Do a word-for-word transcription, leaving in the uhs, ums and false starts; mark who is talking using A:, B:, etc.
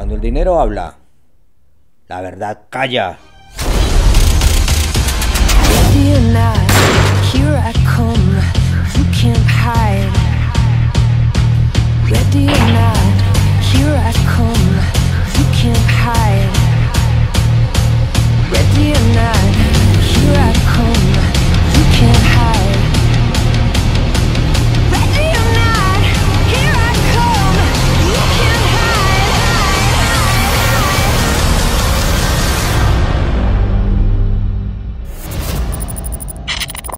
A: Cuando el dinero habla, la verdad calla.
B: Here